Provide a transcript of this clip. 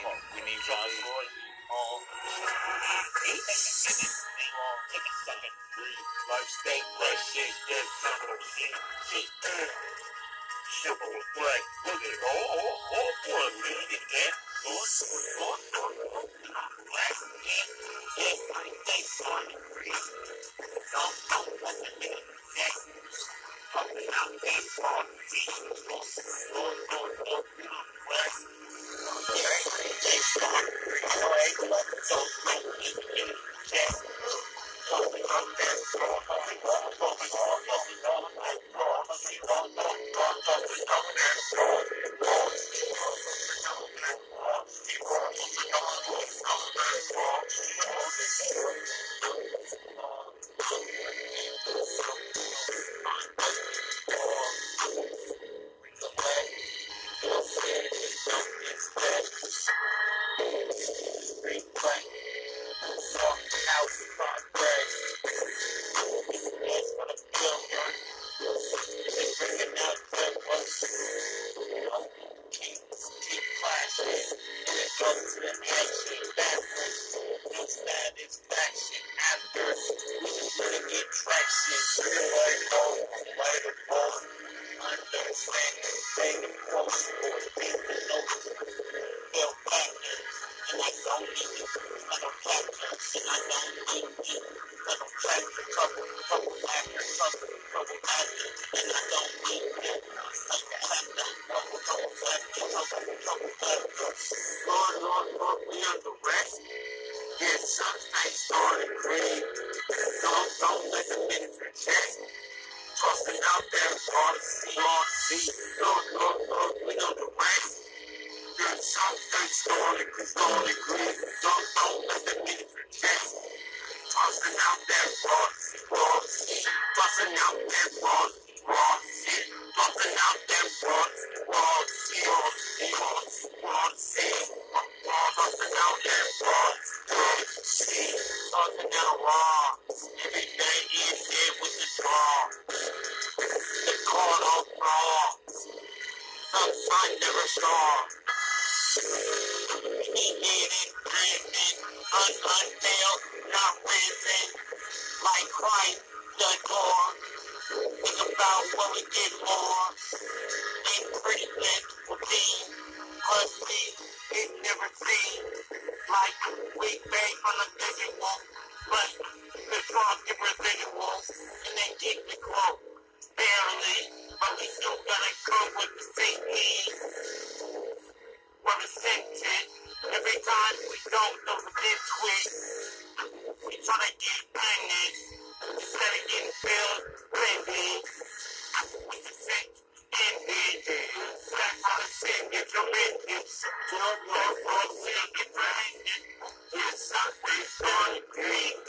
We need your aid. Take a second, breathe. Life stay fresh, shit, dead, capital shit. Simple flag, look at all for a minute again. Lord, we under rest. Yeah, something started green. Don't let the ministry check. Tossing out there, Lord, see. Lord, we under rest. Yeah, something started green. Don't let the ministry check. Tossing out there, Lord, see. Tossing out there, Lord, see. Tossing out there, Lord, see. Lord, see. Tossing out there, Lord, see. Tossing out raw. Every day is there with the draw. The call of raw. Some sun never saw. He did it, driven, unveiled, not risen. Like Christ, the door. Think about what we did more. Ain't pretty good for being pussy. It's never seen. Like we bang on the visual, but the strong get residual, and they get the quote. Barely, but we still gotta come with the same need. Represented. Every time we don't know this quick, we try to get banged. Instead of getting filled, baby. We can sit in it. That's how the sin gets your business. Lord, see, get your business. Yes, something started green.